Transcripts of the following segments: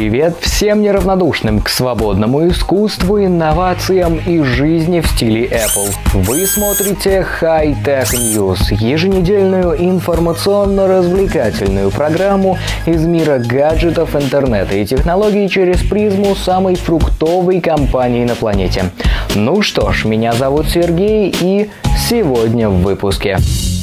Привет всем неравнодушным к свободному искусству, инновациям и жизни в стиле Apple. Вы смотрите High Tech News, еженедельную информационно-развлекательную программу из мира гаджетов, интернета и технологий через призму самой фруктовой компании на планете. Ну что ж, меня зовут Сергей, и сегодня в выпуске.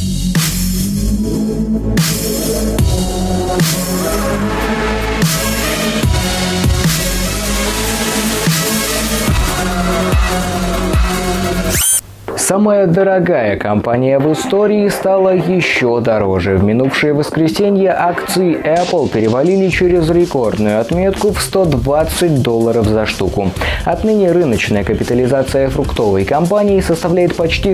Самая дорогая компания в истории стала еще дороже. В минувшее воскресенье акции Apple перевалили через рекордную отметку в $120 за штуку. Отныне рыночная капитализация фруктовой компании составляет почти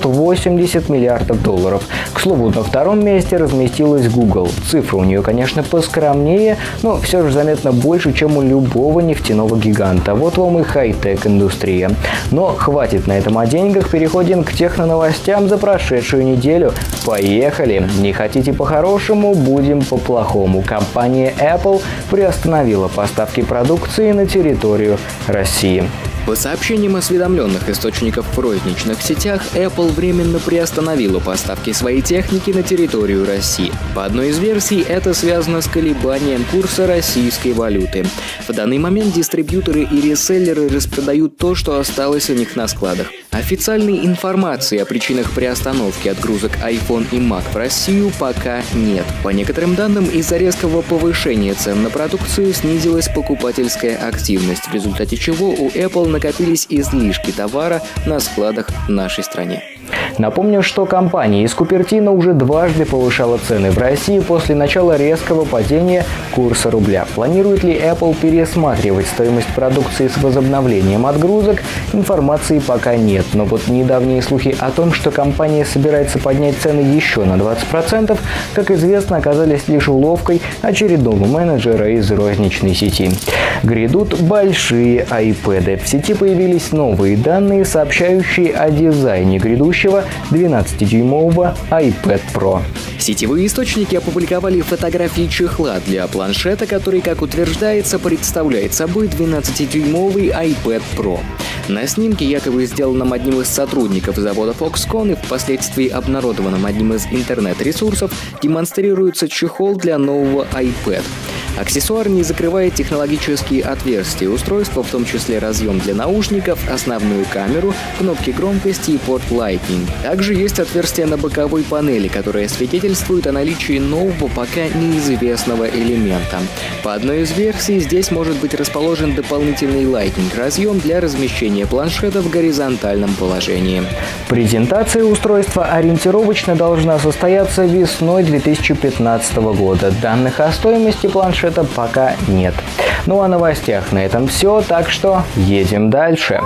$680 миллиардов. К слову, на втором месте разместилась Google. Цифры у нее, конечно, поскромнее, но все же заметно больше, чем у любого нефтяного гиганта. Вот вам и хай-тек индустрия. Но хватит на этом о деньгах, переходим к техноновостям за прошедшую неделю. Поехали! Не хотите по-хорошему, будем по-плохому. Компания Apple приостановила поставки продукции на территорию России. По сообщениям осведомленных источников в розничных сетях, Apple временно приостановила поставки своей техники на территорию России. По одной из версий, это связано с колебанием курса российской валюты. В данный момент дистрибьюторы и реселлеры распродают то, что осталось у них на складах. Официальной информации о причинах приостановки отгрузок iPhone и Mac в Россию пока нет. По некоторым данным, из-за резкого повышения цен на продукцию снизилась покупательская активность, в результате чего у Apple накопились излишки товара на складах в нашей стране. Напомню, что компания из Купертино уже дважды повышала цены в России после начала резкого падения курса рубля. Планирует ли Apple пересматривать стоимость продукции с возобновлением отгрузок, информации пока нет. Но вот недавние слухи о том, что компания собирается поднять цены еще на 20%, как известно, оказались лишь уловкой очередного менеджера из розничной сети. Грядут большие iPad. В сети появились новые данные, сообщающие о дизайне грядущего 12-дюймового iPad Pro. Сетевые источники опубликовали фотографии чехла для планшета, который, как утверждается, представляет собой 12-дюймовый iPad Pro. На снимке, якобы сделанном одним из сотрудников завода Foxconn и впоследствии обнародованном одним из интернет-ресурсов, демонстрируется чехол для нового iPad. Аксессуар не закрывает технологические отверстия устройства, в том числе разъем для наушников, основную камеру, кнопки громкости и порт Lightning. Также есть отверстие на боковой панели, которое свидетельствует о наличии нового, пока неизвестного элемента. По одной из версий, здесь может быть расположен дополнительный Lightning разъем для размещения планшета в горизонтальном положении. Презентация устройства ориентировочно должна состояться весной 2015 года. Данных о стоимости планшета пока нет. Ну а о новостях на этом все, так что едем дальше.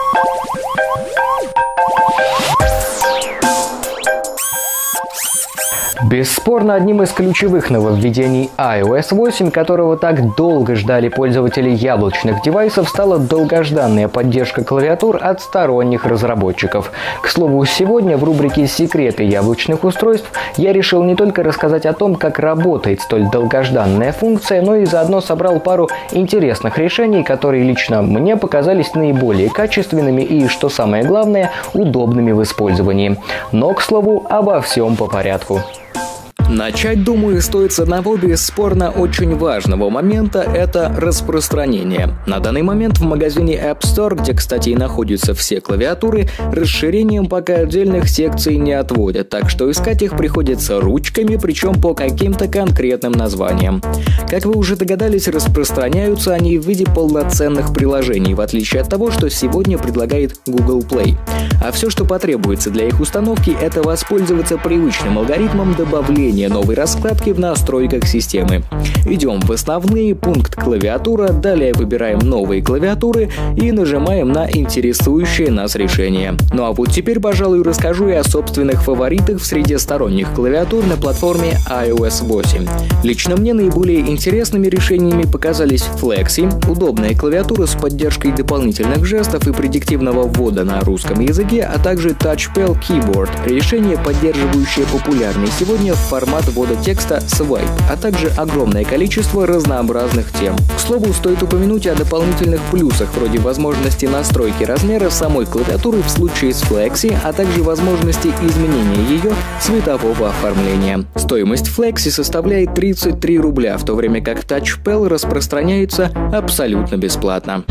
Бесспорно, одним из ключевых нововведений iOS 8, которого так долго ждали пользователи яблочных девайсов, стала долгожданная поддержка клавиатур от сторонних разработчиков. К слову, сегодня в рубрике «Секреты яблочных устройств» я решил не только рассказать о том, как работает столь долгожданная функция, но и заодно собрал пару интересных решений, которые лично мне показались наиболее качественными и, что самое главное, удобными в использовании. Но, к слову, обо всем по порядку. Начать, думаю, стоит с одного бесспорно очень важного момента – это распространение. На данный момент в магазине App Store, где, кстати, и находятся все клавиатуры, расширением пока отдельных секций не отводят, так что искать их приходится ручками, причем по каким-то конкретным названиям. Как вы уже догадались, распространяются они в виде полноценных приложений, в отличие от того, что сегодня предлагает Google Play. А все, что потребуется для их установки, это воспользоваться привычным алгоритмом добавления новой раскладки в настройках системы. Идем в основные, пункт клавиатура, далее выбираем новые клавиатуры и нажимаем на интересующее нас решение. Ну а вот теперь, пожалуй, расскажу и о собственных фаворитах в среде сторонних клавиатур на платформе iOS 8. Лично мне наиболее интересными решениями показались Flexi, удобная клавиатура с поддержкой дополнительных жестов и предиктивного ввода на русском языке, а также TouchPal Keyboard, решение, поддерживающее популярный сегодня в формате формат ввода текста Swipe, а также огромное количество разнообразных тем. К слову, стоит упомянуть о дополнительных плюсах, вроде возможности настройки размера самой клавиатуры в случае с Flexi, а также возможности изменения ее цветового оформления. Стоимость Flexi составляет 33 рубля, в то время как TouchPal распространяется абсолютно бесплатно.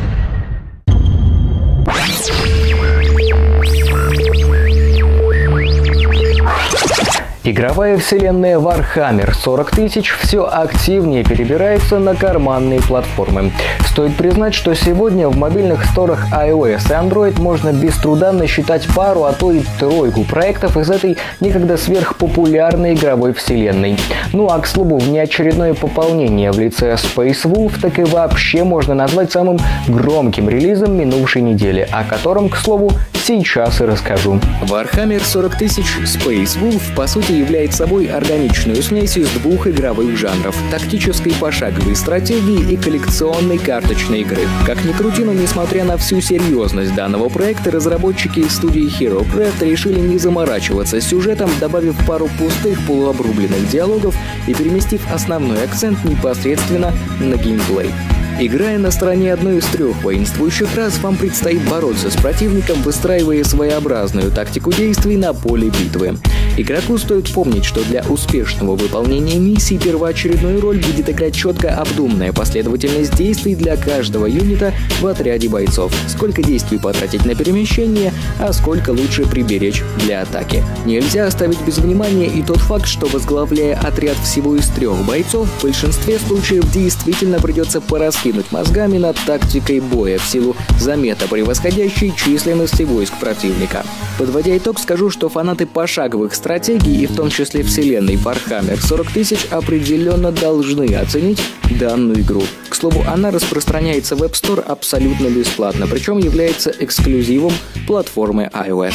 Игровая вселенная Warhammer 40 000 все активнее перебирается на карманные платформы. Стоит признать, что сегодня в мобильных сторах iOS и Android можно без труда насчитать пару, а то и тройку проектов из этой некогда сверхпопулярной игровой вселенной. Ну а к слову, внеочередное пополнение в лице Space Wolf так и вообще можно назвать самым громким релизом минувшей недели, о котором, к слову, сейчас и расскажу. Warhammer 40 000 Space Wolf по сути является собой органичную смесь из двух игровых жанров – тактической пошаговой стратегии и коллекционной карточной игры. Как ни крути, но несмотря на всю серьезность данного проекта, разработчики из студии HeroCraft решили не заморачиваться с сюжетом, добавив пару пустых полуобрубленных диалогов и переместив основной акцент непосредственно на геймплей. Играя на стороне одной из трех воинствующих рас, вам предстоит бороться с противником, выстраивая своеобразную тактику действий на поле битвы. Игроку стоит помнить, что для успешного выполнения миссий первоочередную роль будет играть четко обдуманная последовательность действий для каждого юнита в отряде бойцов. Сколько действий потратить на перемещение, а сколько лучше приберечь для атаки. Нельзя оставить без внимания и тот факт, что возглавляя отряд всего из 3 бойцов, в большинстве случаев действительно придется пораскинуть мозгами над тактикой боя в силу заметно превосходящей численности войск противника. Подводя итог, скажу, что фанаты пошаговых стратегий, и в том числе вселенной Warhammer 40 000, определенно должны оценить данную игру. К слову, она распространяется в App Store абсолютно бесплатно, причем является эксклюзивом платформы iOS.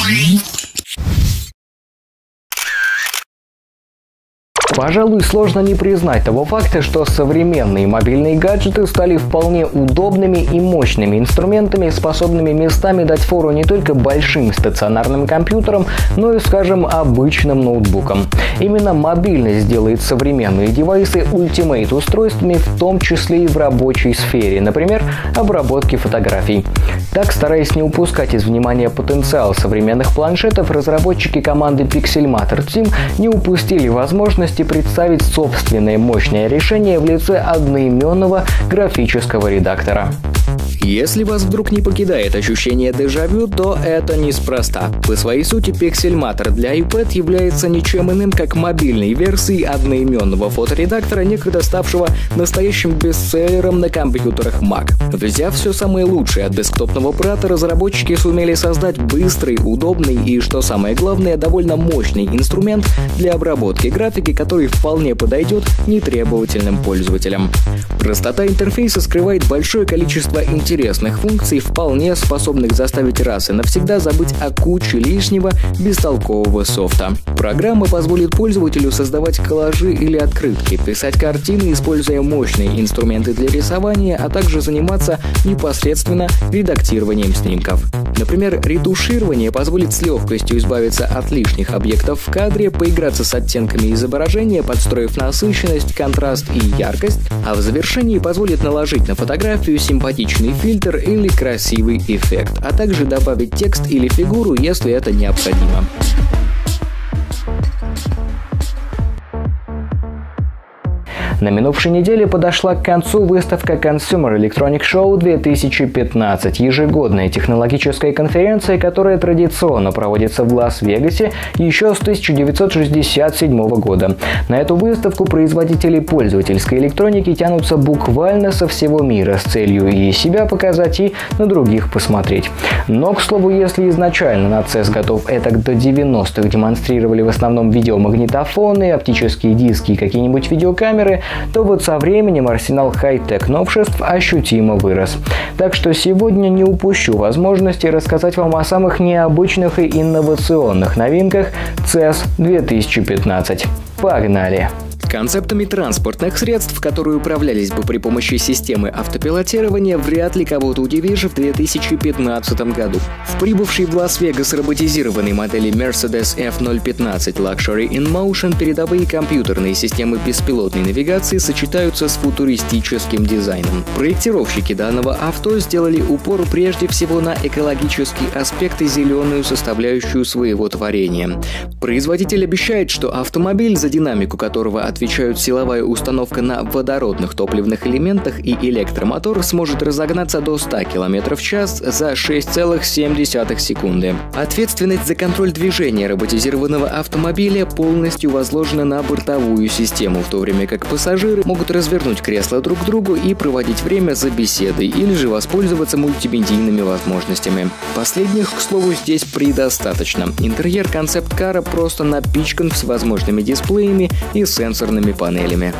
Пожалуй, сложно не признать того факта, что современные мобильные гаджеты стали вполне удобными и мощными инструментами, способными местами дать фору не только большим стационарным компьютерам, но и, скажем, обычным ноутбукам. Именно мобильность делает современные девайсы ультимейт-устройствами, в том числе и в рабочей сфере, например, обработки фотографий. Так, стараясь не упускать из внимания потенциал современных планшетов, разработчики команды Pixelmator Team не упустили возможности представить собственное мощное решение в лице одноименного графического редактора. Если вас вдруг не покидает ощущение дежавю, то это неспроста. По своей сути, Pixelmator для iPad является ничем иным, как мобильной версией одноименного фоторедактора, некогда ставшего настоящим бестселлером на компьютерах Mac. Взяв все самое лучшее от десктопного брата, разработчики сумели создать быстрый, удобный и, что самое главное, довольно мощный инструмент для обработки графики, который вполне подойдет нетребовательным пользователям. Простота интерфейса скрывает большое количество интересных функций, вполне способных заставить раз и навсегда забыть о куче лишнего бестолкового софта. Программа позволит пользователю создавать коллажи или открытки, писать картины, используя мощные инструменты для рисования, а также заниматься непосредственно редактированием снимков. Например, ретуширование позволит с легкостью избавиться от лишних объектов в кадре, поиграться с оттенками изображения, подстроив насыщенность, контраст и яркость, а в завершении позволит наложить на фотографию симпатичный фильтр или красивый эффект, а также добавить текст или фигуру, если это необходимо. На минувшей неделе подошла к концу выставка Consumer Electronic Show 2015, ежегодная технологическая конференция, которая традиционно проводится в Лас-Вегасе еще с 1967 года. На эту выставку производители пользовательской электроники тянутся буквально со всего мира с целью и себя показать, и на других посмотреть. Но, к слову, если изначально на CES готов этак до 90-х демонстрировали в основном видеомагнитофоны, оптические диски и какие-нибудь видеокамеры, то вот со временем арсенал хай-тек новшеств ощутимо вырос. Так что сегодня не упущу возможности рассказать вам о самых необычных и инновационных новинках CES 2015. Погнали! Концептами транспортных средств, которые управлялись бы при помощи системы автопилотирования, вряд ли кого-то удивишь в 2015 году. В прибывшей в Лас-Вегас роботизированной модели Mercedes F015 Luxury in Motion передовые компьютерные системы беспилотной навигации сочетаются с футуристическим дизайном. Проектировщики данного авто сделали упор прежде всего на экологический аспект и зеленую составляющую своего творения. Производитель обещает, что автомобиль, за динамику которого отвечают силовая установка на водородных топливных элементах и электромотор, сможет разогнаться до 100 км в час за 6,7 секунды. Ответственность за контроль движения роботизированного автомобиля полностью возложена на бортовую систему, в то время как пассажиры могут развернуть кресла друг к другу и проводить время за беседой или же воспользоваться мультимедийными возможностями. Последних, к слову, здесь предостаточно. Интерьер концепт-кара просто напичкан всевозможными дисплеями и сенсорными панелями.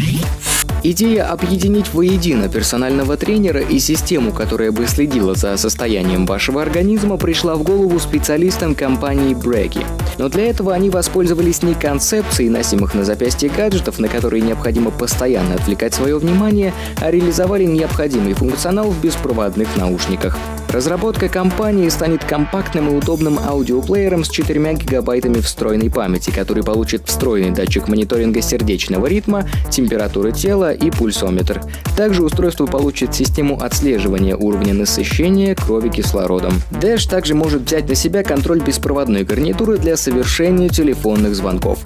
Идея объединить воедино персонального тренера и систему, которая бы следила за состоянием вашего организма, пришла в голову специалистам компании Brecky. Но для этого они воспользовались не концепцией носимых на запястье гаджетов, на которые необходимо постоянно отвлекать свое внимание, а реализовали необходимый функционал в беспроводных наушниках. Разработка компании станет компактным и удобным аудиоплеером с 4 гигабайтами встроенной памяти, который получит встроенный датчик мониторинга сердечного ритма, температуры тела и пульсометр. Также устройство получит систему отслеживания уровня насыщения крови кислородом. Dash также может взять на себя контроль беспроводной гарнитуры для совершения телефонных звонков.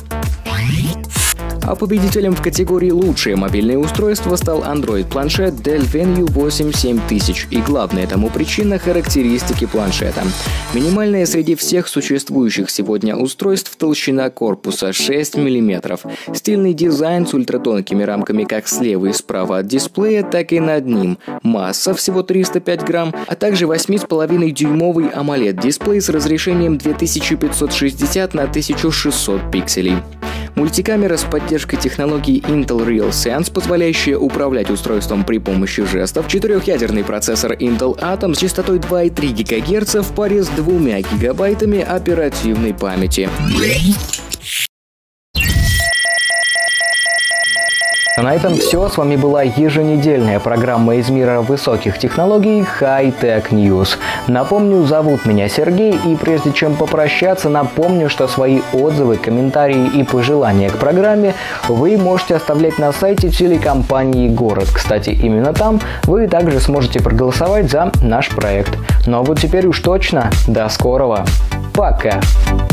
А победителем в категории «Лучшее мобильное устройство» стал Android-планшет Dell Venue 8 7000, и главная тому причина – характеристики планшета. Минимальная среди всех существующих сегодня устройств толщина корпуса 6 мм, стильный дизайн с ультратонкими рамками как слева и справа от дисплея, так и над ним, масса всего 305 грамм, а также 8,5-дюймовый AMOLED-дисплей с разрешением 2560 на 1600 пикселей. Мультикамера с поддержкой технологии Intel RealSense, позволяющая управлять устройством при помощи жестов, 4-ядерный процессор Intel Atom с частотой 2,3 ГГц в паре с 2 гигабайтами оперативной памяти. На этом все. С вами была еженедельная программа из мира высоких технологий High-Tech News. Напомню, зовут меня Сергей, и прежде чем попрощаться, напомню, что свои отзывы, комментарии и пожелания к программе вы можете оставлять на сайте телекомпании «Город». Кстати, именно там вы также сможете проголосовать за наш проект. Ну а вот теперь уж точно, до скорого. Пока!